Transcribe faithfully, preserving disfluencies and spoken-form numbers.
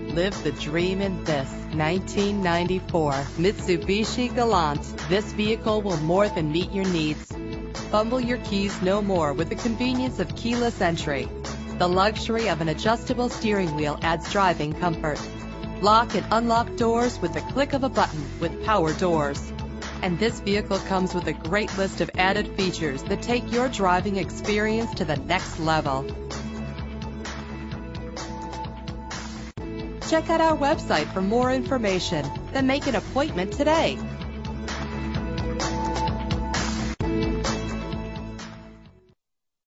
Live the dream in this nineteen ninety-four Mitsubishi Galant. This vehicle will more than meet your needs. Fumble your keys no more with the convenience of keyless entry. The luxury of an adjustable steering wheel adds driving comfort. Lock and unlock doors with the click of a button with power doors. And this vehicle comes with a great list of added features that take your driving experience to the next level. Check out our website for more information, then make an appointment today.